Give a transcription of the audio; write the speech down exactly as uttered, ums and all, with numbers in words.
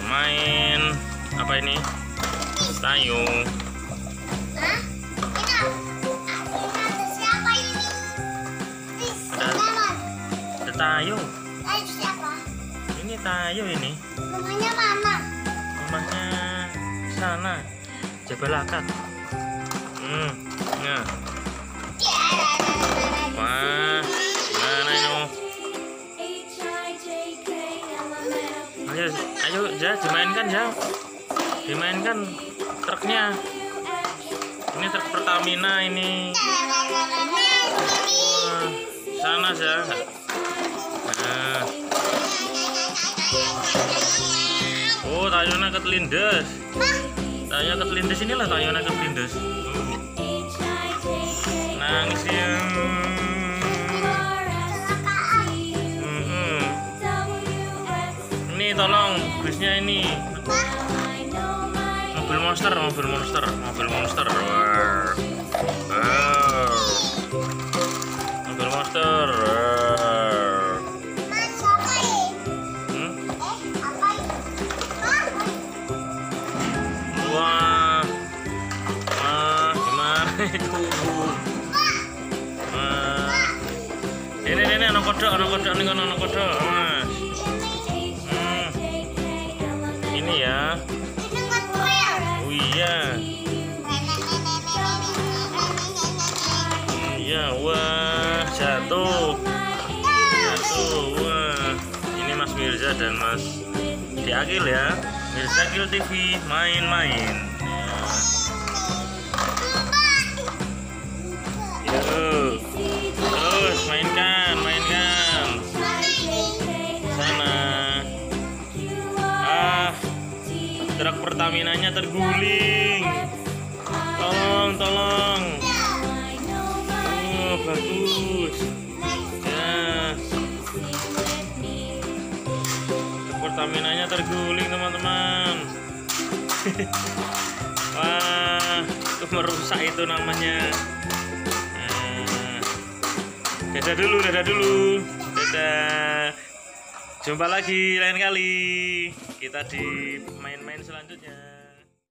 main apa ini? Tayung. Hah? Ini ada siapa ini? Ada, ada tayung. Ayo siapa? Ini tayung ini. Namanya Mama. Rumahnya sana. Jabal Akad. Hmm. Nah. Wah, mana itu? Ayo, ayo, ja, dimainkan ja, dimainkan truknya. Ini truk Pertamina ini. Wah, sana ja. Nah. Oh, tayunya ketelindes. Tayunya ketelindes inilah tayunya ketelindes. Nangis ya. Hmm. Ini tolong busnya ini. Mobil monster, mobil monster, mobil monster. Wow. Wow. Mobil monster. Hmm? Wah. Wah, gimana itu? Ini ini anak kodok, anak kodok nih kan anak kodok, mas. Hmm. Ini ya. Oh iya. Iya, wah jatuh, jatuh, wah. Ini Mas Mirza dan Mas Diakil ya. Mirza Akil T V main-main. Ya. Yuk. Terus mainkan, mainkan. Sana. Ah, truk Pertaminanya terguling. Tolong, tolong. Oh, bagus. Ya. Truk Pertaminanya terguling, teman-teman. Wah, itu merusak itu namanya. Dadah dulu, dadah dulu, dadah. Jumpa lagi lain kali kita di main-main selanjutnya.